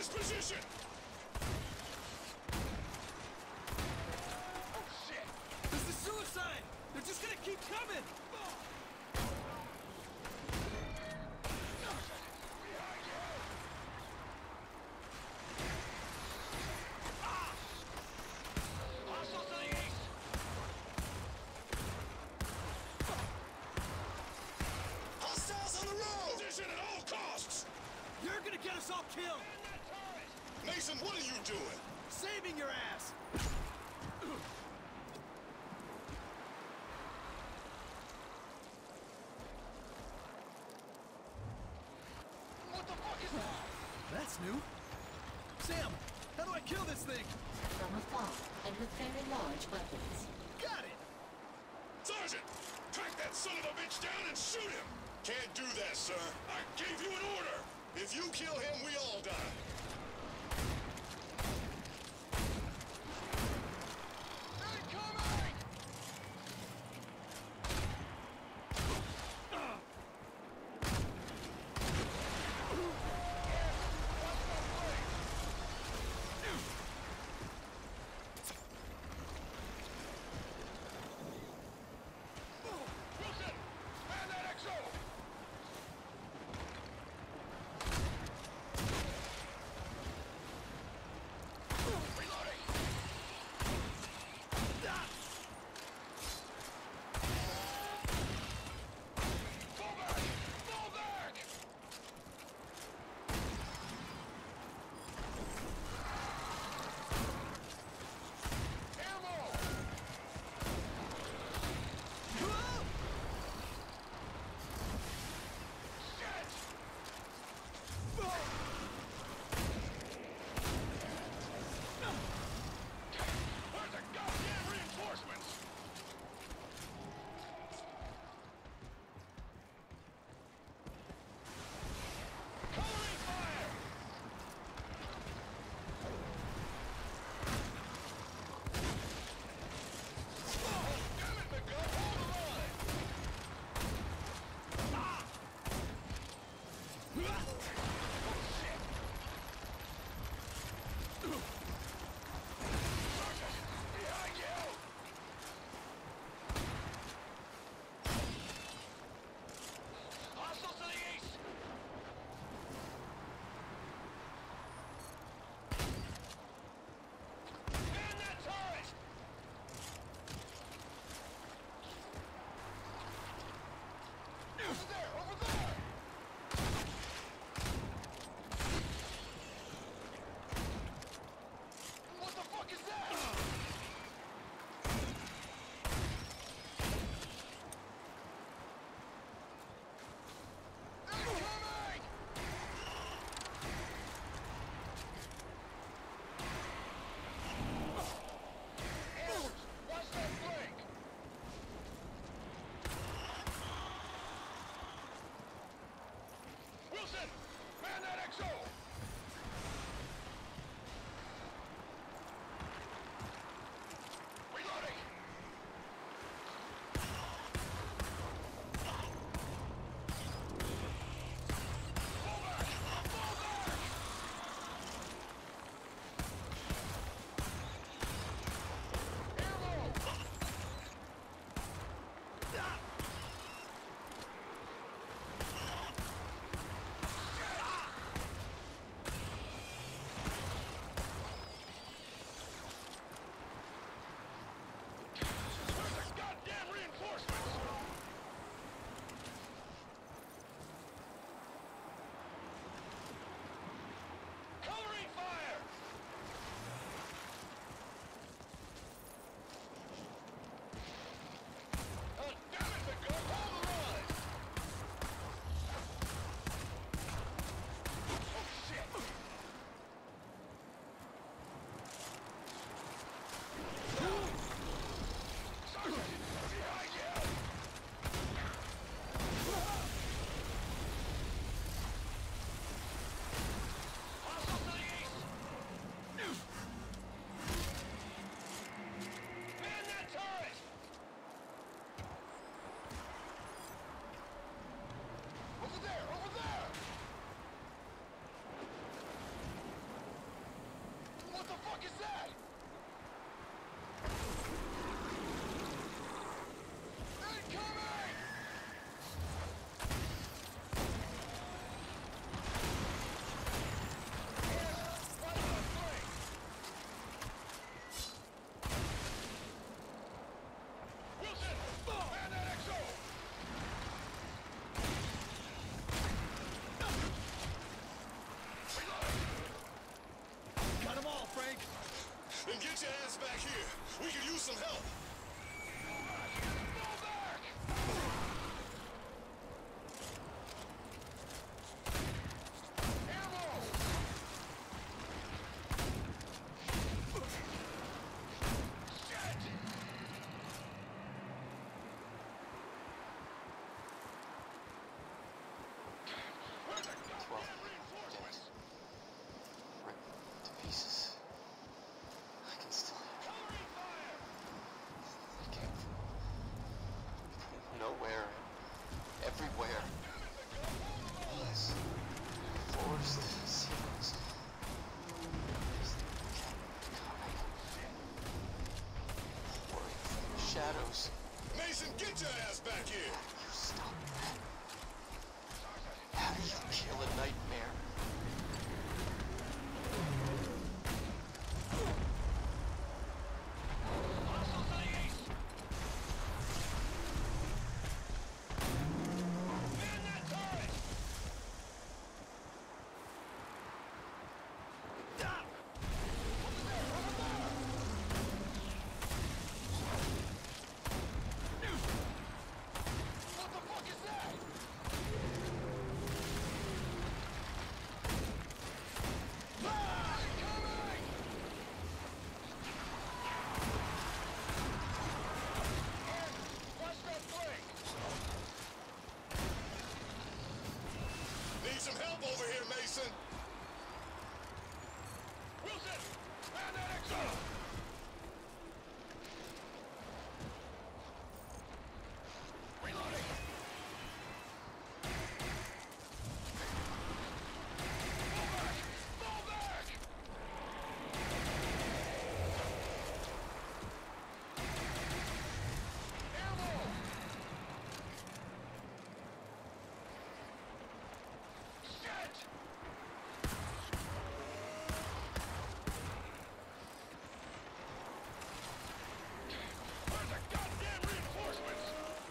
this position! Oh, shit! This is suicide! They're just gonna keep coming! Behind you! Hostiles to the east! Hostiles on the road! Position at all costs! You're gonna get us all killed! Man that turret! Mason, what are you doing? Saving your ass! What the fuck is that? That's new. Sam, how do I kill this thing? From afar and with very large weapons. Got it! Sergeant! Track that son of a bitch down and shoot him! Can't do that, sir. I gave you an order! If you kill him, we all die. Incoming! Wilson! Man that XO! Reloading! Fall back! Fall back! Ammo! Shit! Where's the goddamn reinforcements? Covering fire! Oh, damn it, McGill! Hold the line! Oh, shit! Sergeant! Behind you! Hostiles to the east! Man that turret! Over there! Over there! What the fuck is that? Incoming! Anders, watch that flank! Wilson! Man that XO! Reloading! Fall back! Fall back! Ammo! fuck is that? Incoming! Wilson! Man that XO! Got them all, Frank. Then get your ass back here. We could use some help. Fall back! Ammo! Shit! Where's the goddamn reinforcements? Ripped to pieces. I can still hear Covering fire! it came from nowhere, everywhere. Walls, floors, ceilings. Just kept coming. Pouring from the shadows. Mason, get your ass back here. How do you stop that? How do you kill a nightmare? Hostiles to the east! Man that turret! Stop! Over there! Over there! What the fuck is that? Ah! Incoming! Watch that flank! Need some help over here, Mason. Wilson! Man that XO! Reloading! Fall back! Ammo! Shit! Where's the goddamn reinforcements?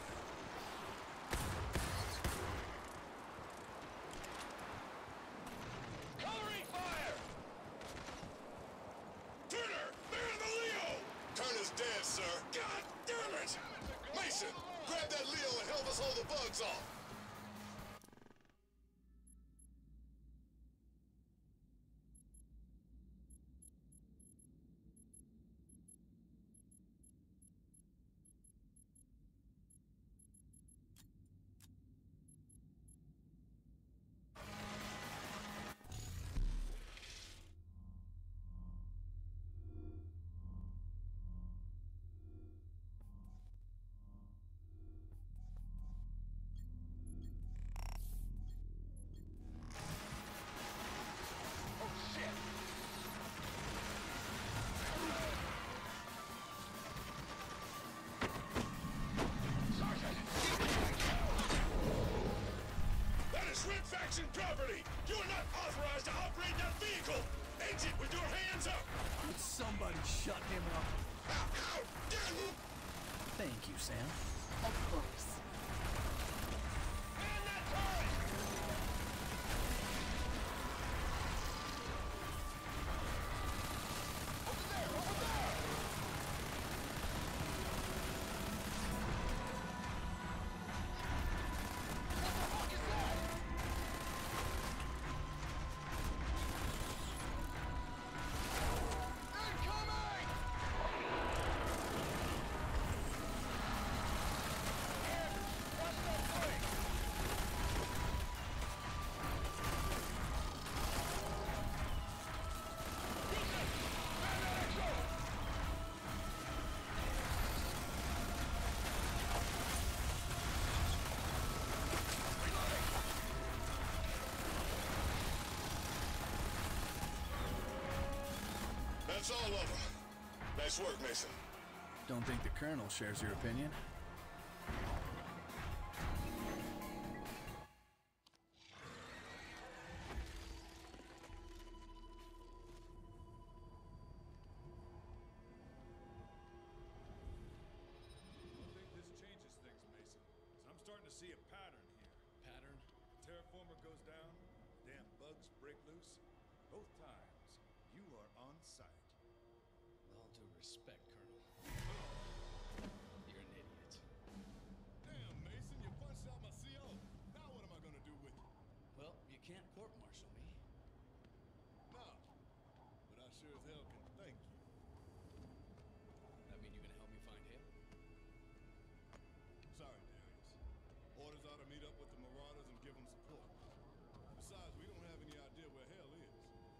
Covering fire! Turner, man the Leo. Turner's dead, sir. God damn it. Mason, grab that Leo and help us hold the bugs off. Oh shit! Sergeant! That is Red Faction property. You are not authorized to operate that vehicle. Exit with your hands up. Would somebody shut him up? Ow, ow, damn you. Thank you, Sam. Of course. Man that turret! Over there! Over there! What the fuck is that? Incoming! Watch that flank! That's all of them. Nice work, Mason. Don't think the Colonel shares your opinion. I think this changes things, Mason. 'Cause I'm starting to see a pattern here. Pattern? Terraformer goes down, damn bugs break loose. Both times, you are on site. With all due respect, Colonel. You're an idiot. Damn, Mason, you punched out my CO. Now what am I gonna do with it? Well, you can't court-martial me. No. But I sure as hell can thank you. That mean you're gonna help me find him? Sorry, Darius. Orders are to meet up with the Marauders and give them support. Besides, we don't have any idea where hell is.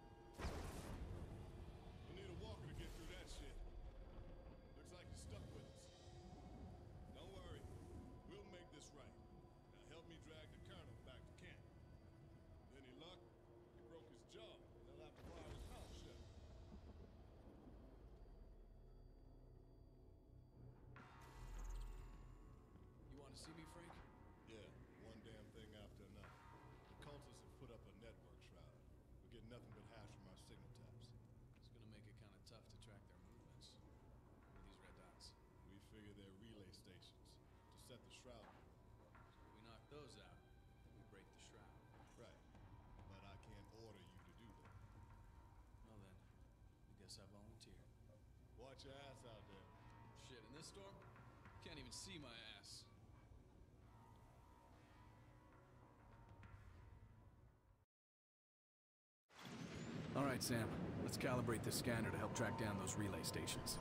We'll need a walker to get through that shit. Looks like you're stuck with us. Don't worry. We'll make this right. Now help me drag the Colonel back to camp. Any luck? He broke his jaw. They'll have to wire his mouth shut. You want to see me, Frank? Yeah, one damn thing after another. The cultists have put up a network shroud. We're getting nothing but hash from our signal taps. It's gonna make it kind of tough to track their movements. What are these red dots? We figure they're relay stations to set the shroud. So if we knock those out, we break the shroud. Right. But I can't order you to do that. Well then, I guess I volunteer. Watch your ass out there. Shit, in this storm, can't even see my ass. All right, Sam. Let's calibrate this scanner to help track down those relay stations.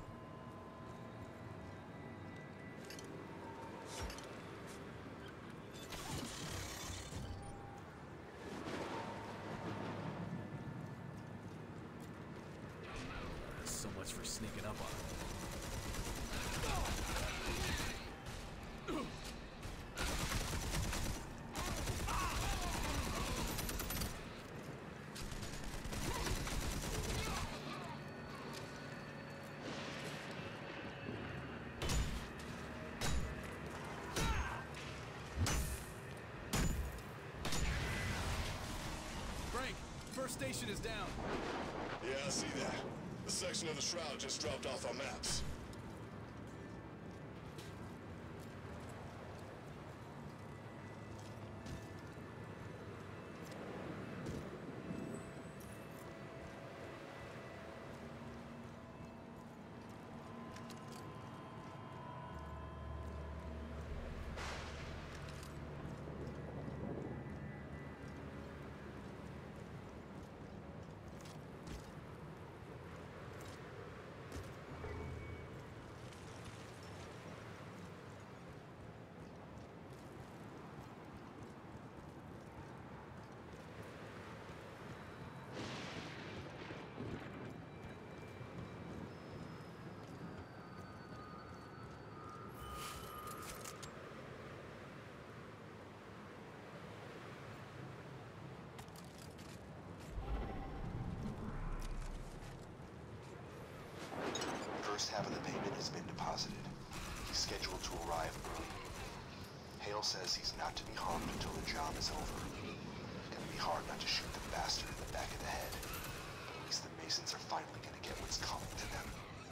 So much for sneaking up on him. Frank, first station is down. Yeah, I see that. The section of the shroud just dropped off our maps. First half of the payment has been deposited. He's scheduled to arrive early. Hale says he's not to be harmed until the job is over. It's gonna be hard not to shoot the bastard in the back of the head. But at least the Masons are finally gonna get what's coming to them.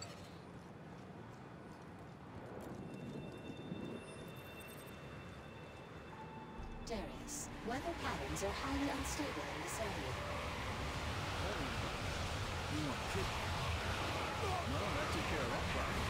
Darius, weather patterns are highly unstable in this area. You want to kill me? No, that took care of that problem.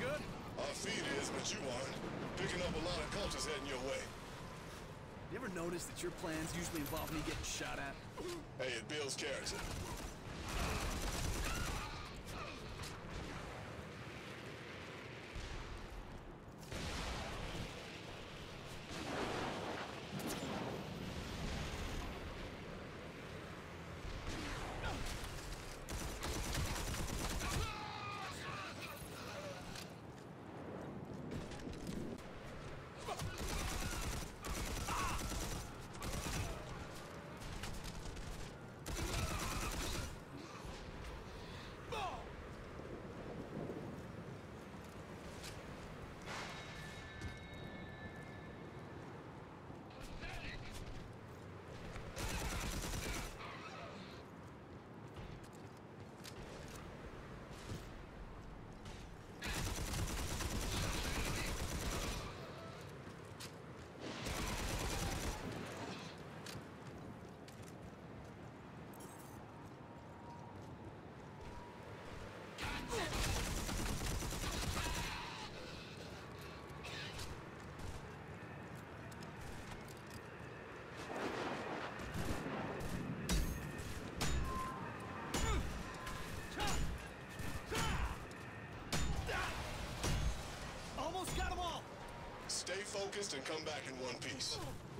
good? Our feed is, but you aren't. Picking up a lot of cultists heading your way. You ever notice that your plans usually involve me getting shot at? Hey, it builds character. Almost got them all! Stay focused and come back in one piece.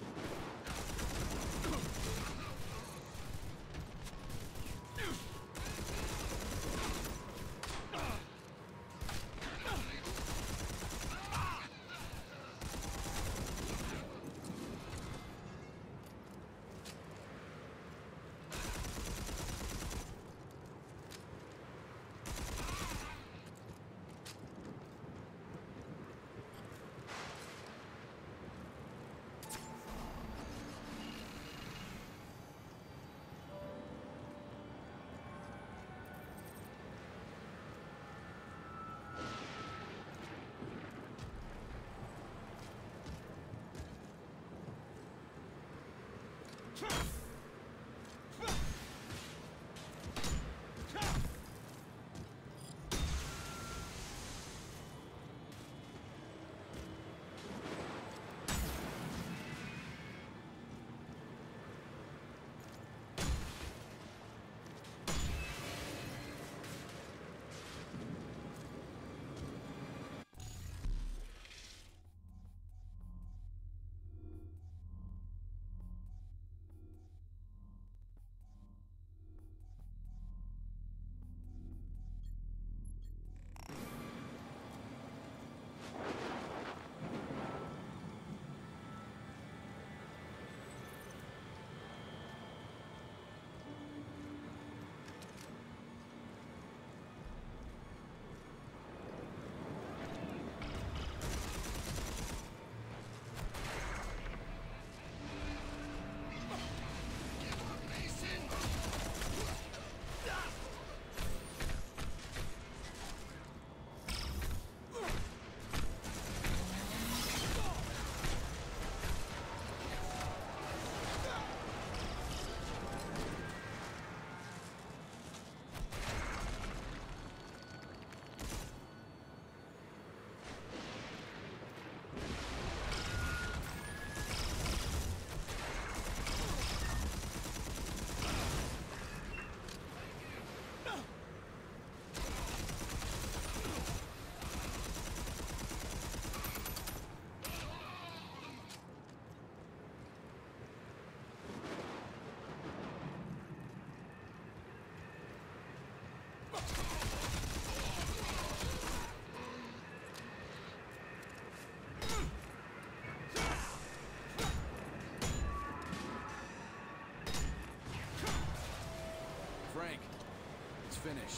Finished.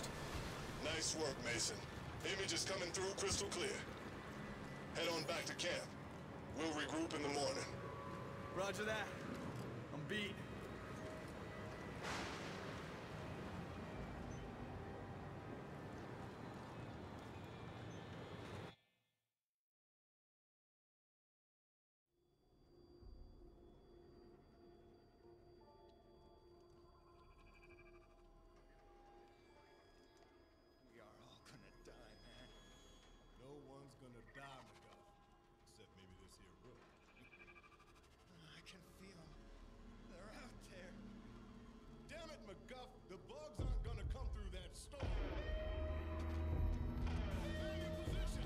Nice work, Mason. Image is coming through crystal clear. Head on back to camp. We'll regroup in the morning. Roger that. I'm beat. We are all gonna die, man. No die, McGuff. Except maybe this here room. I can feel them. They're out there. Damn it, McGuff! The bugs aren't gonna come through that storm. Stay in position.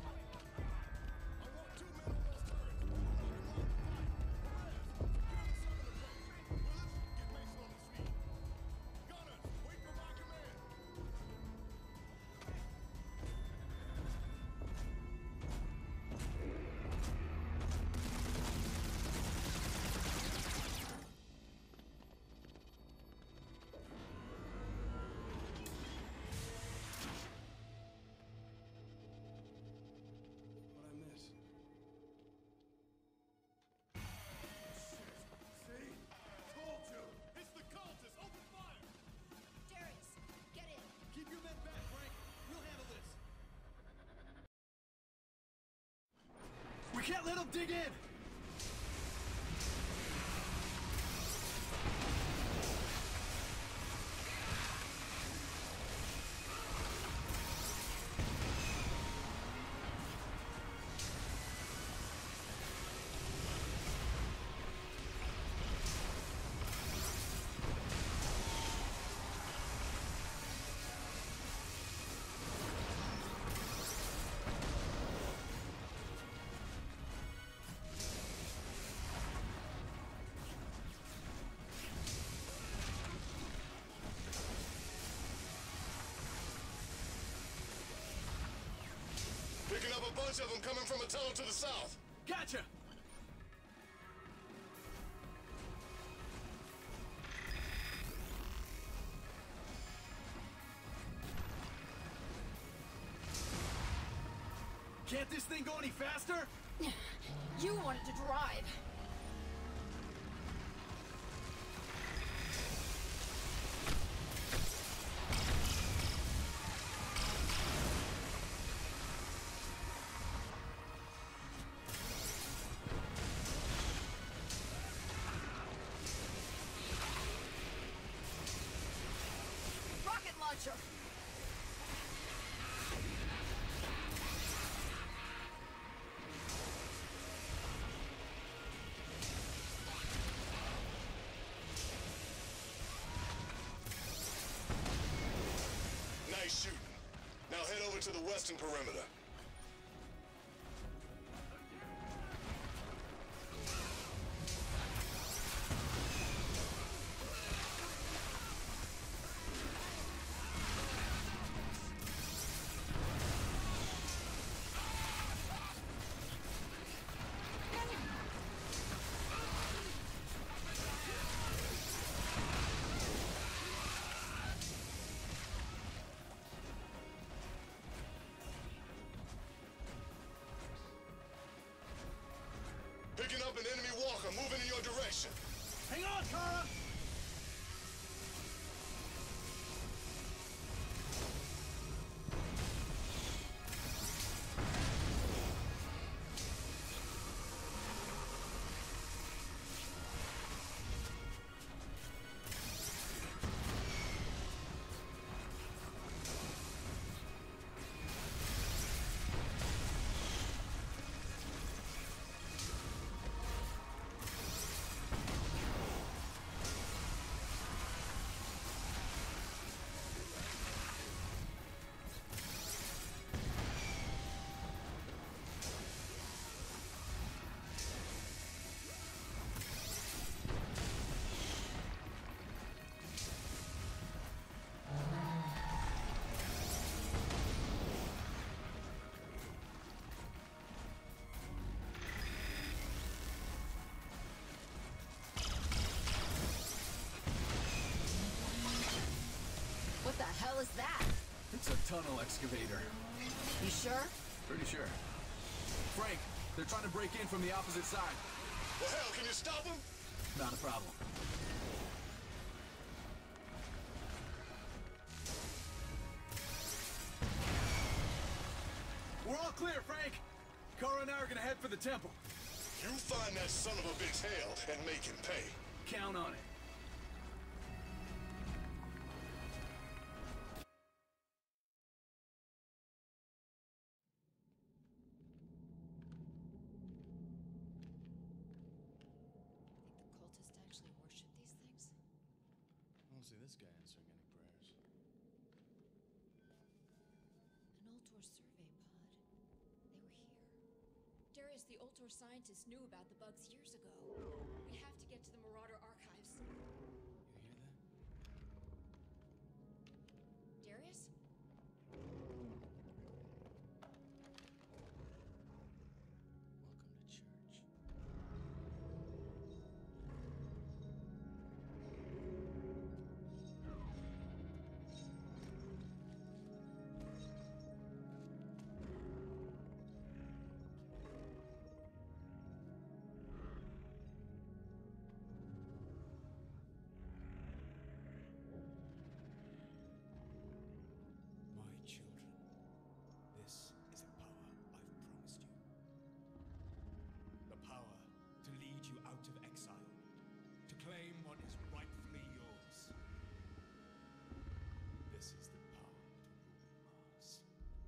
I want 2 men on those turrets. I'm knocking line of fire. Perez, secure the southern approach. Willis, get Mason on his feet. Gunners, wait for my command. What'd I miss? See? Told you! It's the cultists! Open fire! Darius, get in. Keep your men back, Frank. We'll handle this. We can't let them dig in! Picking up a bunch of them coming from a tunnel to the south. Gotcha! Can't this thing go any faster? You wanted to drive. Rocket launcher. Nice shooting. Now head over to the western perimeter. Picking up an enemy walker moving in your direction. Hang on, Kara! What the hell is that? It's a tunnel excavator. You sure? Pretty sure. Frank, they're trying to break in from the opposite side. Well, hell, can you stop them? Not a problem. We're all clear, Frank! Kara and I are gonna head for the temple. You find that son of a bitch Hale and make him pay. Count on it. see this guy answering any prayers. An Ultor survey pod. They were here. Darius, the Ultor scientist, knew about the bugs years ago. We have to get to the Marauder archives. You hear that? Darius? Welcome to church. My children, this is a power I've promised you. The power to lead you out of exile, to claim what is rightfully yours. This is the power to rule Mars.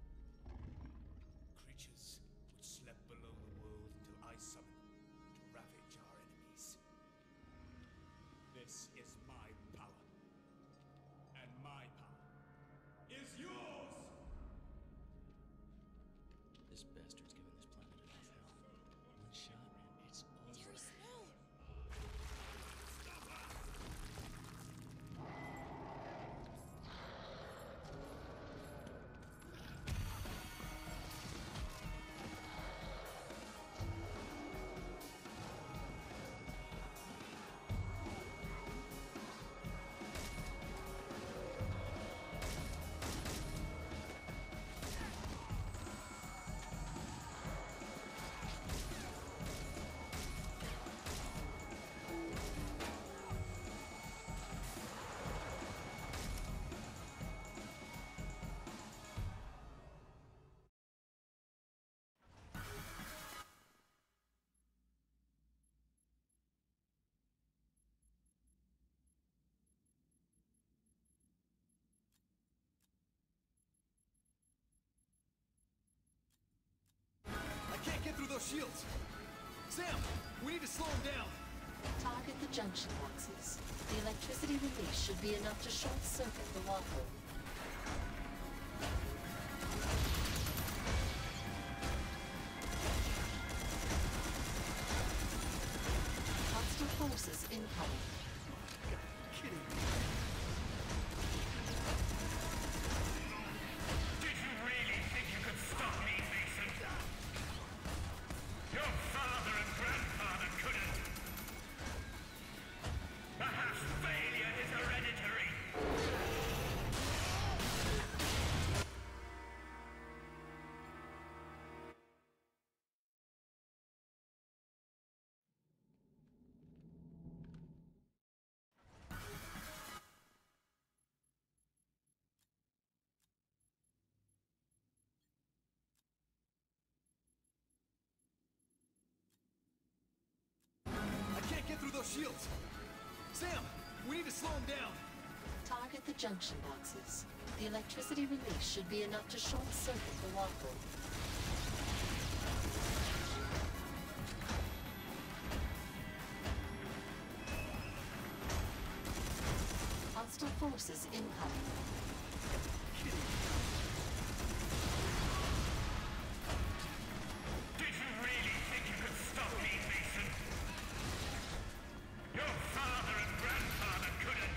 Creatures which slept below the world until I summoned them to ravage our enemies. This is my power. And my power is yours! This bastard's giving this planet enough hell. One shot, and it's over. Darius, no! I can't get through those shields! Sam! We need to slow him down! Target the junction boxes. The electricity release should be enough to short-circuit the walkway. Hostile forces incoming. Kidding me. Did you really think you could stop me, Mason? Your father and grandfather couldn't. Perhaps failure is hereditary. I can't get through those shields! Sam! We need to slow him down! Target the junction boxes. The electricity release should be enough to short-circuit the walkway. Hostile forces incoming. Did you really think you could stop me, Mason? Your father and grandfather couldn't.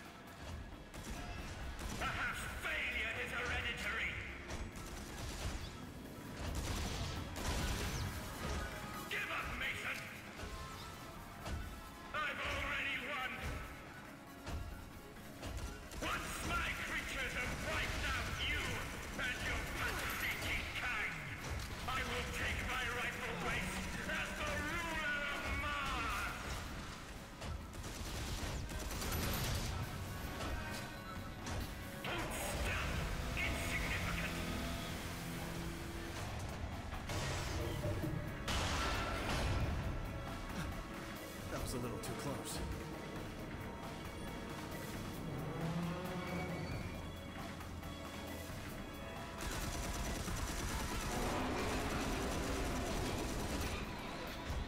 Perhaps failure is hereditary. Give up, Mason! I've already won! Once my creatures have wiped out you and your pathetic kind, I will take my rightful place as the ruler of Mars! Hold still, insignificant! That was a little too close.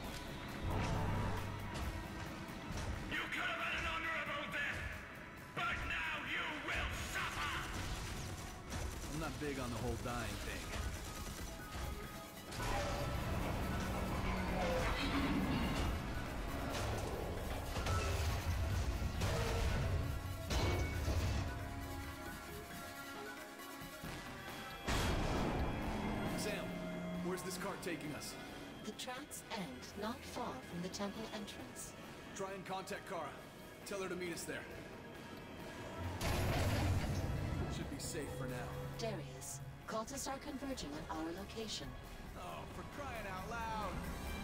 You could have had an honorable death, but big on the whole dying thing. Sam, where's this cart taking us? The tracks end not far from the temple entrance. Try and contact Kara. Tell her to meet us there. Should be safe for now. Darius, cultists are converging on our location. Oh, for crying out loud!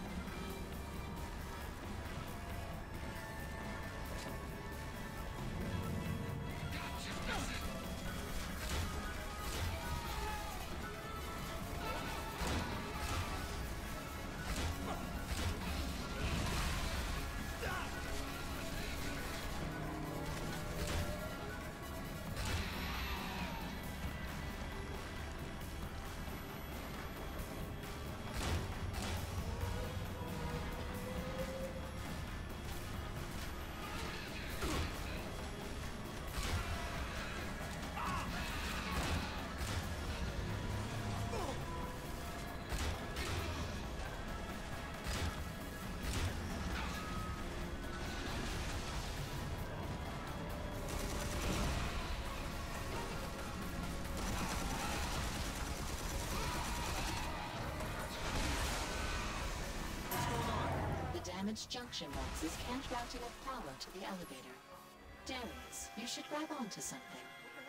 Damaged junction boxes can't route enough power to the elevator. Darius, you should grab onto something.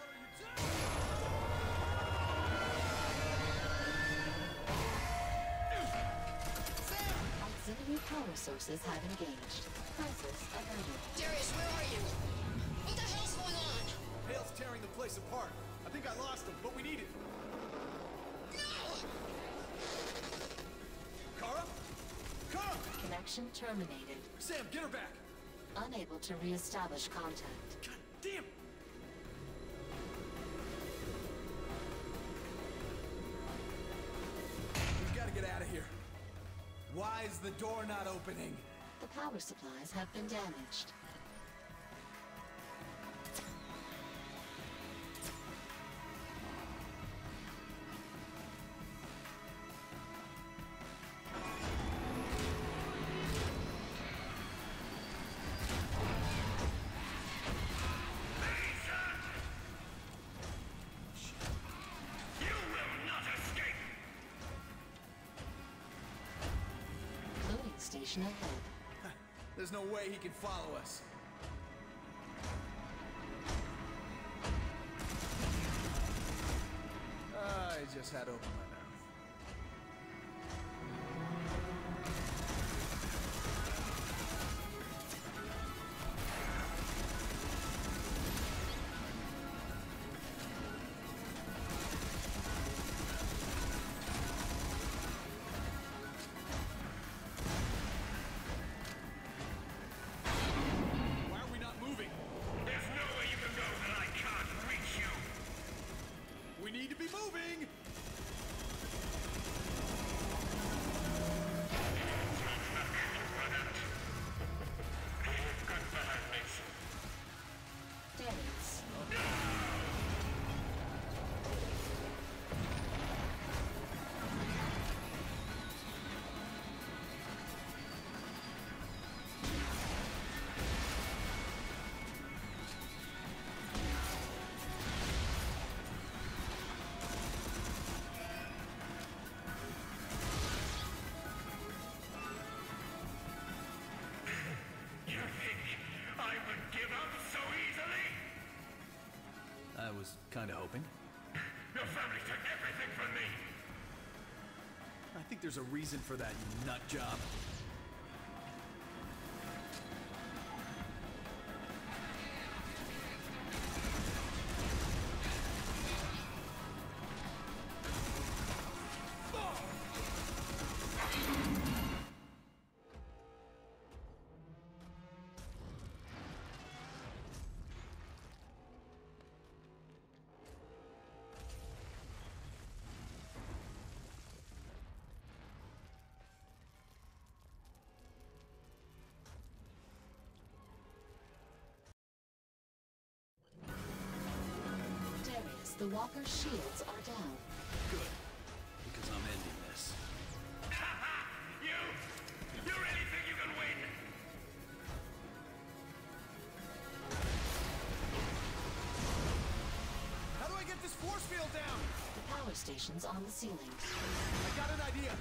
Auxiliary power sources have engaged. Crisis averted. Darius, where are you? What the hell's going on? Hale's tearing the place apart. I think I lost him, but we need it. No! Kara? Kara! Connection terminated. Sam, get her back! Unable to re-establish contact. God damn! We've got to get out of here. Why is the door not opening? The power supplies have been damaged. Station ahead. There's no way he can follow us. I just had to open my mouth. I was kinda hoping. Your family took everything from me! I think there's a reason for that, you nut job. The walker's shields are down. Good. Because I'm ending this. You really think you can win? How do I get this force field down? The power station's on the ceiling. I got an idea.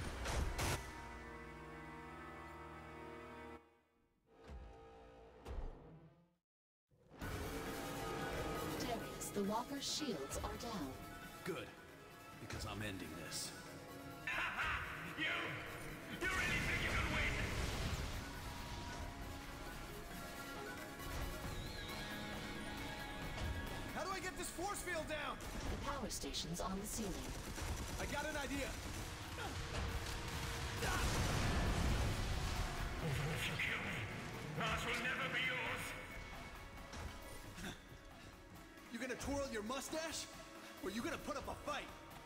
Darius, the walker's shields are down. Good. Because I'm ending this. You really think you can win? How do I get this force field down? The power station's on the ceiling. I got an idea. If you kill me, Mars will never be yours. You gonna twirl your mustache? Or you gonna put up a fight?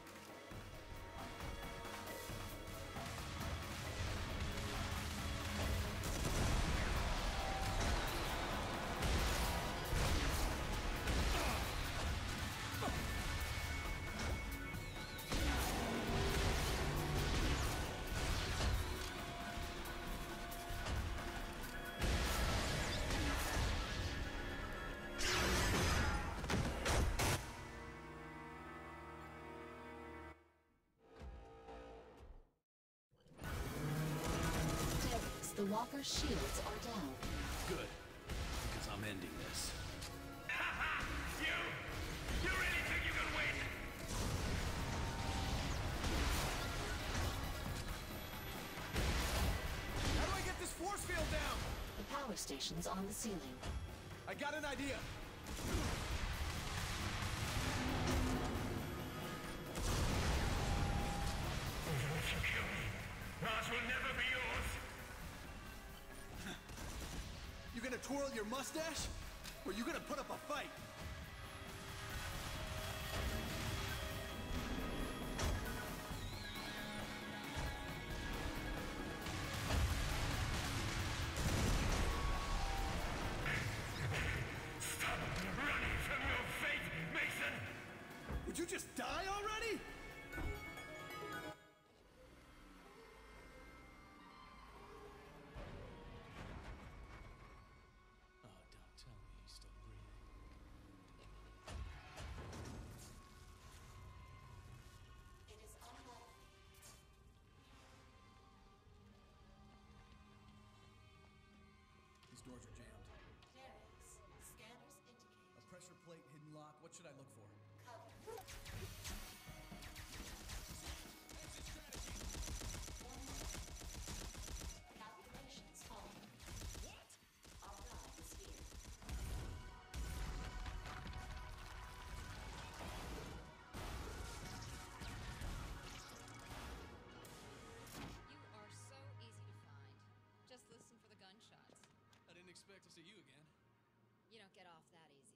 The walker's shields are down. Good. Because I'm ending this. You really think you can win? How do I get this force field down? The power station's on the ceiling. I got an idea. If you kill me, Mars will never be yours. You gonna twirl your mustache? Or you gonna put up a fight? Stop running from your fate, Mason! Would you just die already? Oh, don't tell me he's still breathing. It is unlikely. These doors are jammed. Darius, scanners indicate A pressure plate, hidden lock. What should I look for? cover. Calculations following. What? Our guide is here. You are so easy to find. Just listen for the gunshots. I didn't expect to see you again. You don't get off that easy.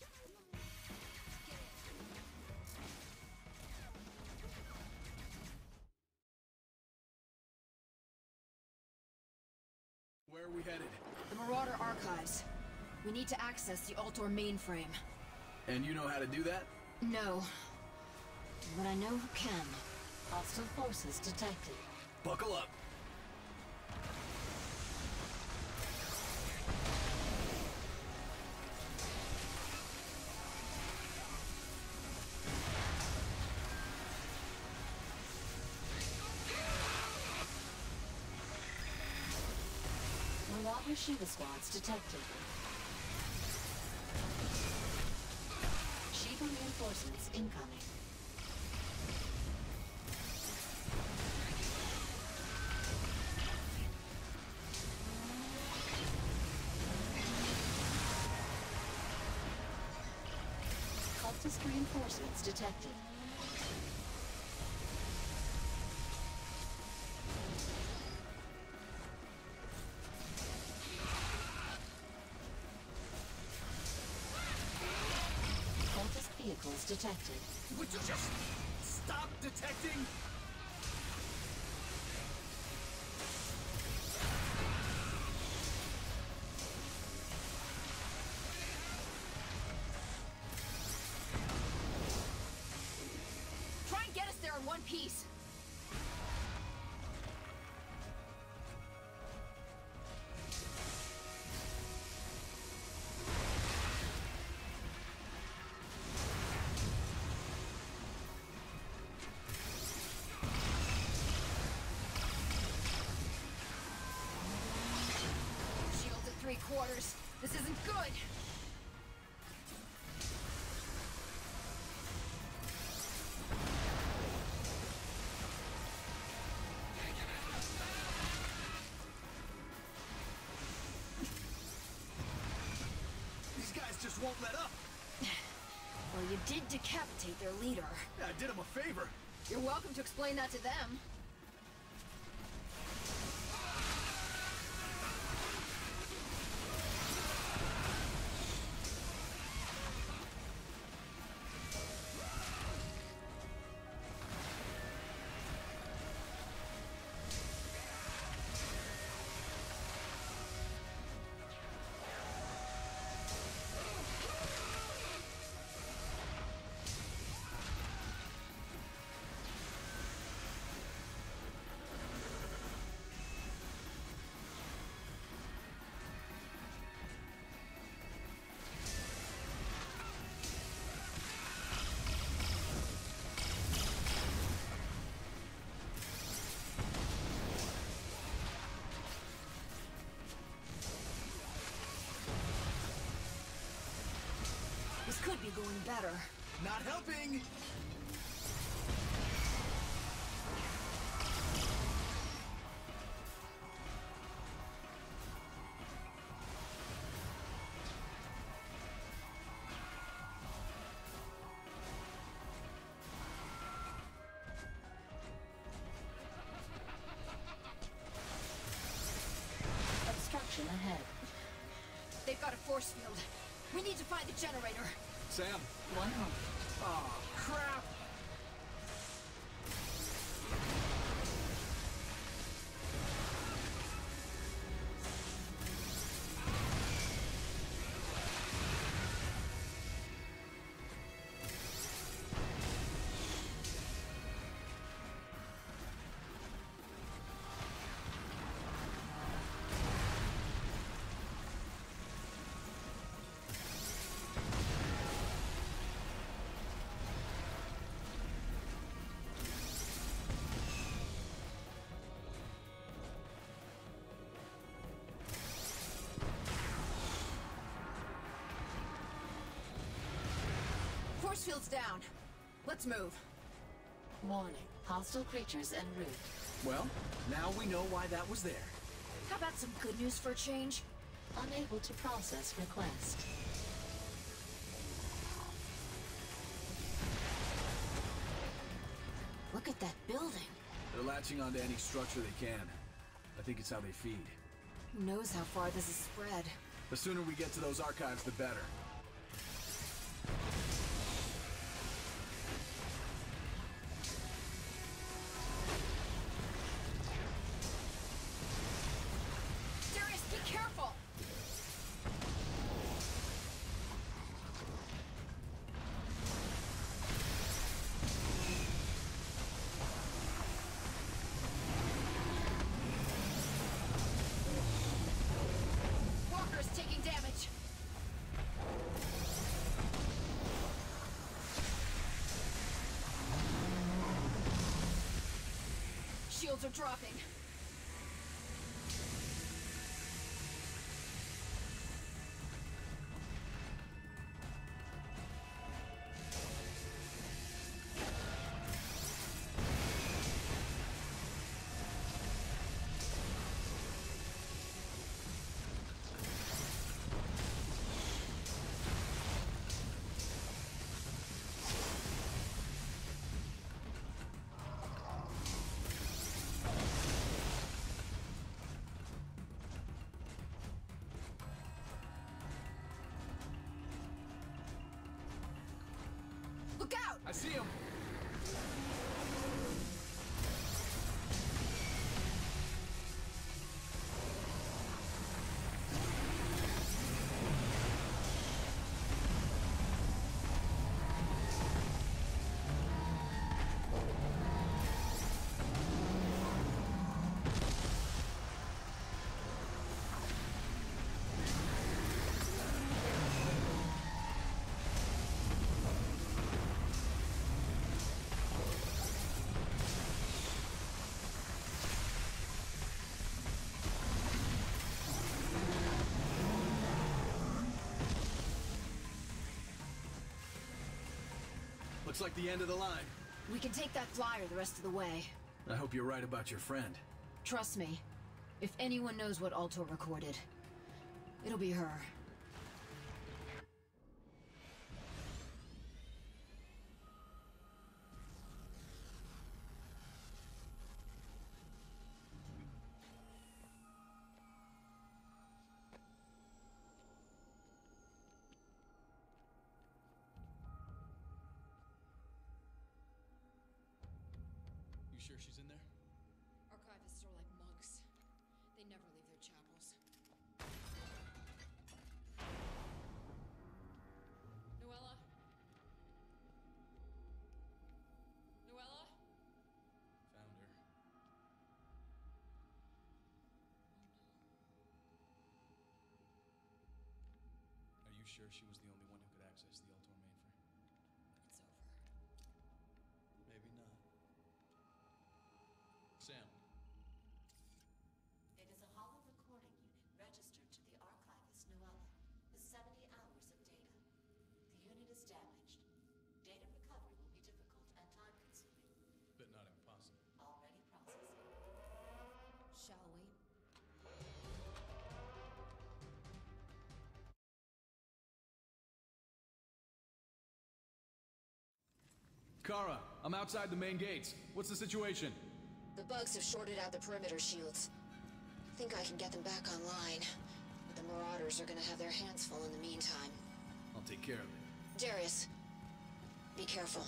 Where are we headed? The Marauder Archives. We need to access the Altor mainframe. And you know how to do that? No. But I know who can. Hostile forces detected. Buckle up. Marauder Shiva squads detected. Shiva reinforcements incoming. Cultist reinforcements detected. Cultist vehicles detected. Would you just stop detecting? one piece. Shields at 3/4. This isn't good. These guys just won't let up. Well, you did decapitate their leader. Yeah, I did them a favor. You're welcome to explain that to them. This could be going better. Not helping. Obstruction ahead. They've got a force field. We need to find the generator. Sam. 100. Oh, crap. Force field's down. Let's move. Warning. Hostile creatures en route. Well, now we know why that was there. How about some good news for a change? Unable to process request. Look at that building. They're latching onto any structure they can. I think it's how they feed. Who knows how far this has spread? The sooner we get to those archives, the better. Darius, be careful! Walker's taking damage. Shields are dropping. Looks like the end of the line. We can take that flyer the rest of the way. I hope you're right about your friend. Trust me. If anyone knows what Altor recorded, it'll be her. You sure she's in there? Archivists are like monks. They never leave their chapels. Noella? Noella? Found her. Are you sure she was the only one who could access the Altor mainframe? It's over. Maybe not. Sam. It is a hollow recording unit registered to the archivist Noella. The 70 hours of data. The unit is damaged. Data recovery will be difficult and time-consuming. But not impossible. Already processing. Shall we? Kara, I'm outside the main gates. What's the situation? The bugs have shorted out the perimeter shields. Think I can get them back online. But the Marauders are gonna have their hands full in the meantime. I'll take care of it. Darius, be careful.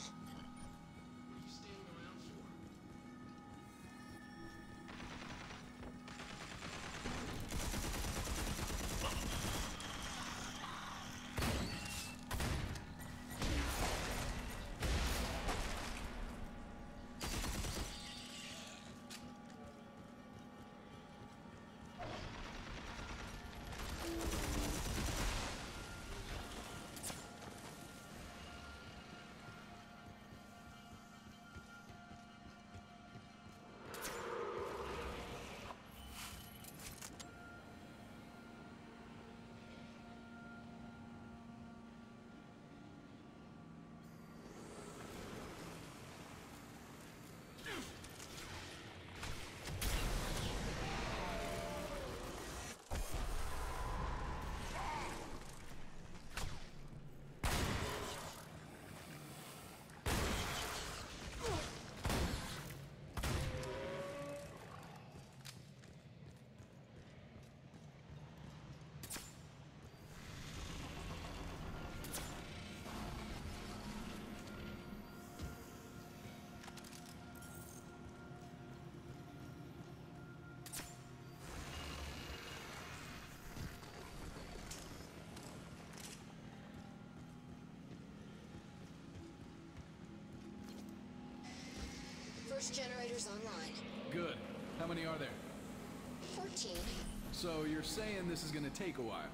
First generator's online. Good. How many are there? 14. So you're saying this is gonna take a while?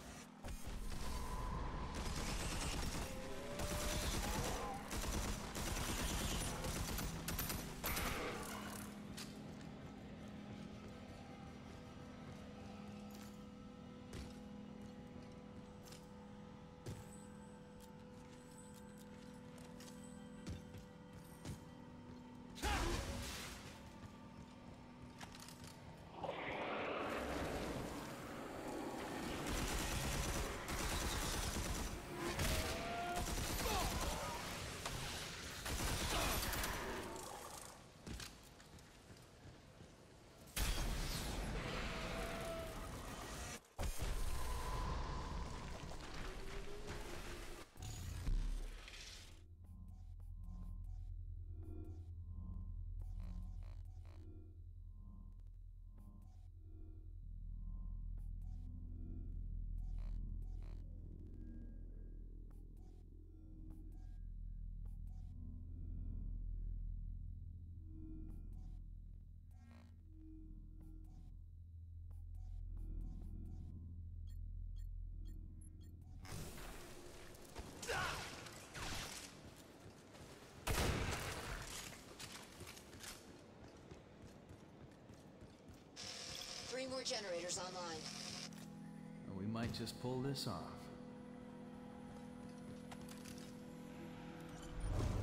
Three more generators online. We might just pull this off.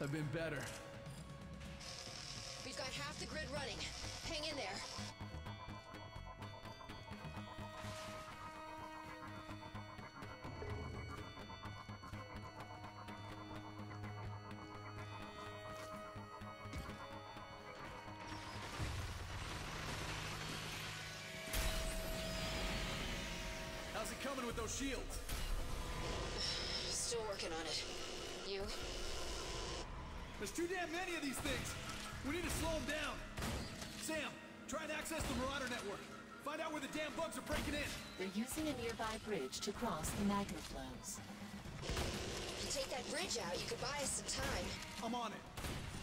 I've been better. We've got half the grid running. Hang in there. How's it coming with those shields? Still working on it. You? There's too damn many of these things. We need to slow them down. Sam, try and access the Marauder network. Find out where the damn bugs are breaking in. They're using a nearby bridge to cross the magnet flows. If you take that bridge out, you could buy us some time. I'm on it.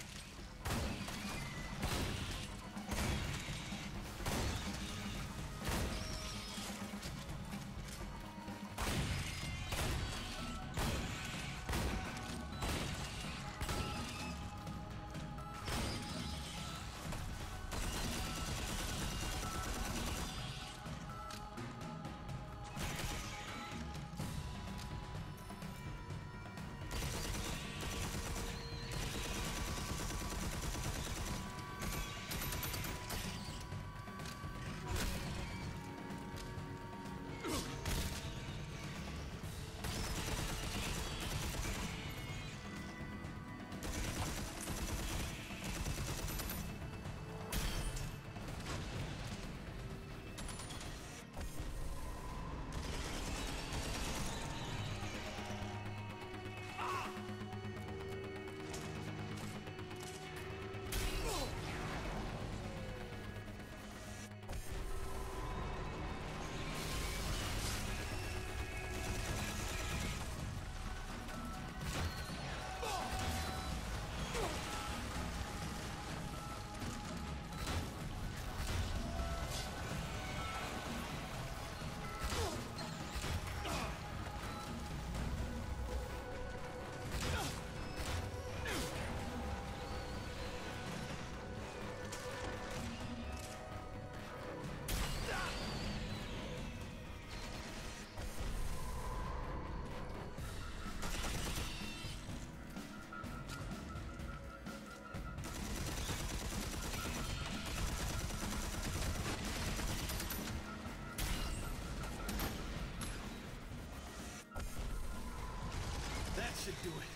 That should do it.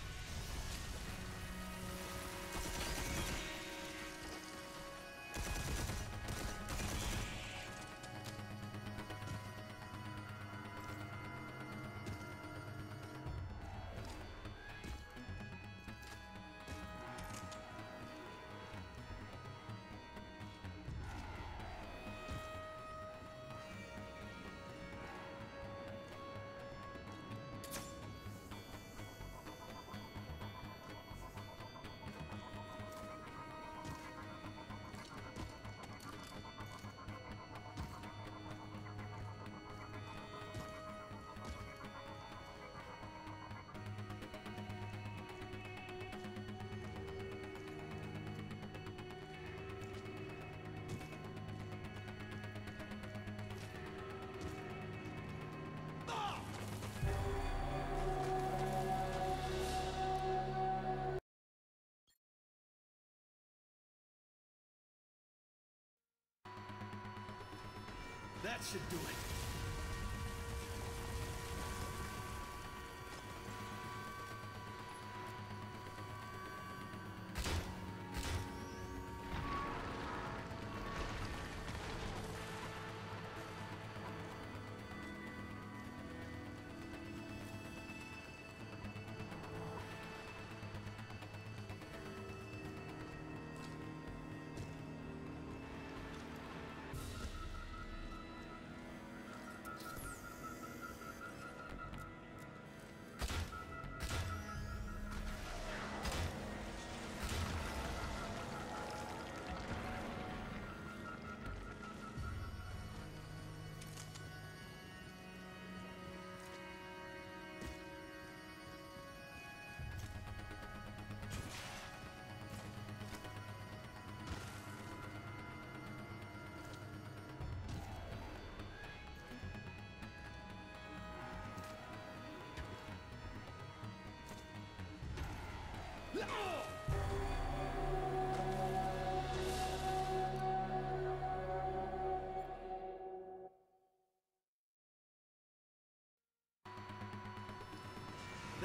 That should do it.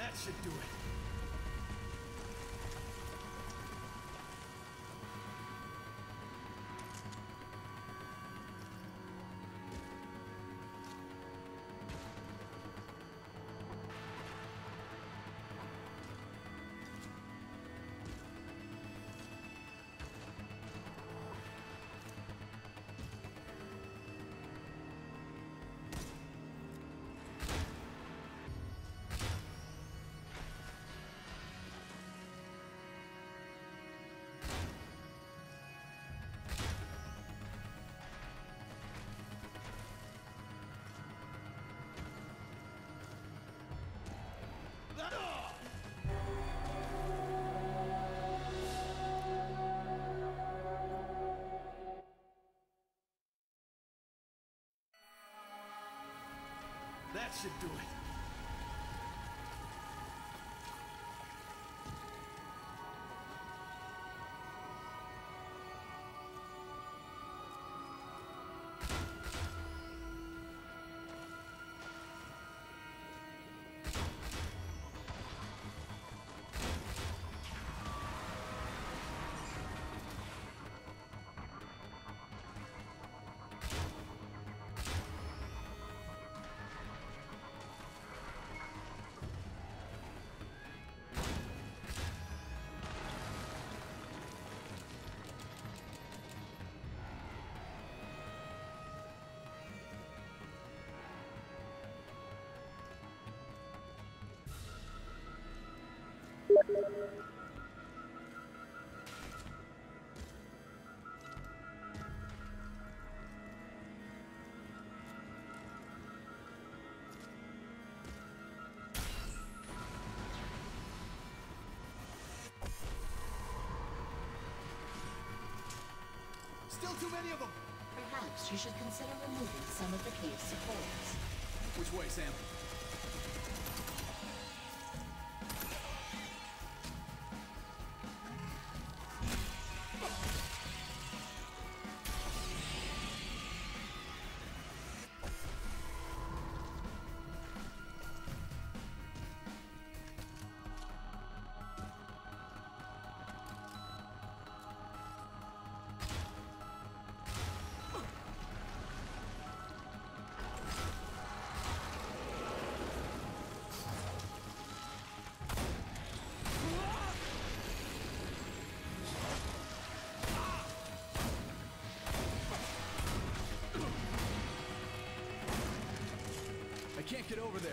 That should do it. That should do it. Still too many of them. Perhaps you should consider removing some of the cave's supports. Which way, Sam? I can't get over there.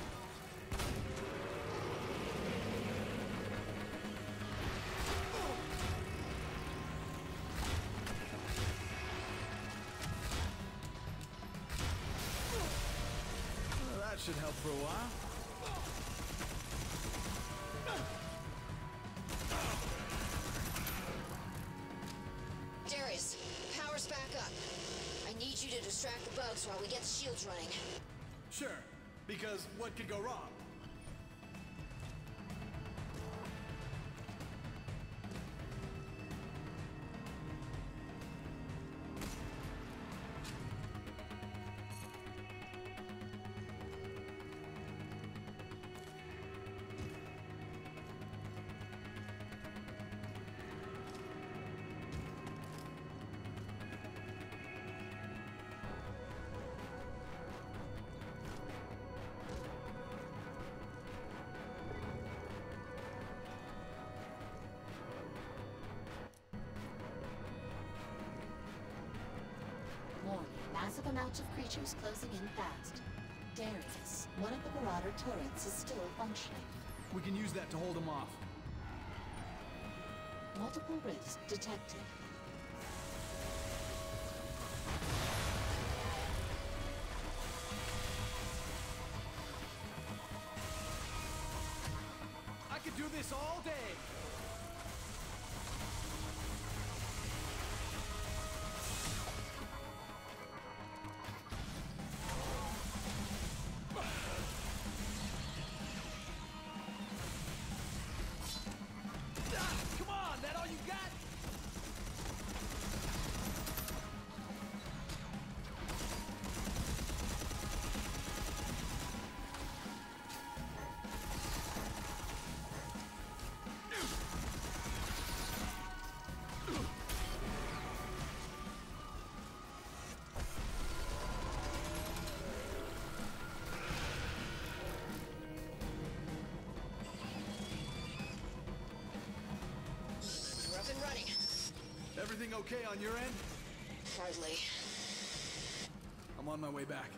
Well, that should help for a while. Darius, power's back up. I need you to distract the bugs while we get the shields running. Sure, because what could go wrong? Warning, massive amounts of creatures closing in fast. Darius, one of the Marauder turrets is still functioning. We can use that to hold them off. Multiple rifts detected. I could do this all day. Come on, that all you got? Everything okay on your end? Hardly. I'm on my way back.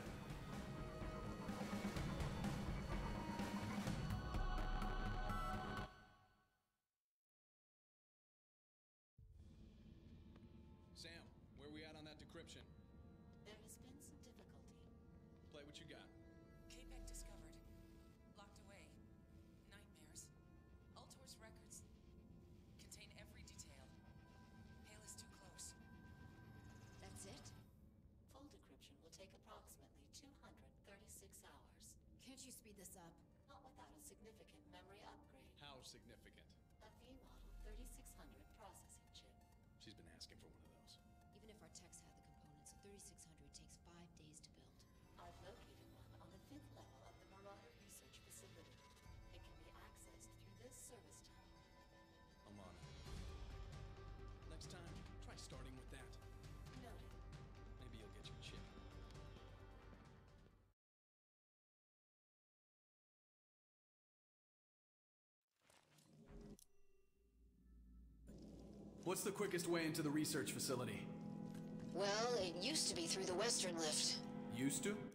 Sam, where we at on that decryption? There has been some difficulty. Play what you got. KPEC discovered. Locked away. Nightmares. Ultor's records contain every detail. Hale is too close. That's it? Full decryption will take approximately 236 hours. Can't you speed this up? Not without a significant memory upgrade. How significant? A V-model 3600 processing chip. She's been asking for one of those. Even if our techs had the components, a 3600 takes 5 days to build. I've located one on the 5th level of the Marauder Research Facility. It can be accessed through this service tunnel. I'm on it. Next time, try starting with that. Noted. Maybe you'll get your chip. What's the quickest way into the research facility? Well, it used to be through the western lift. Used to?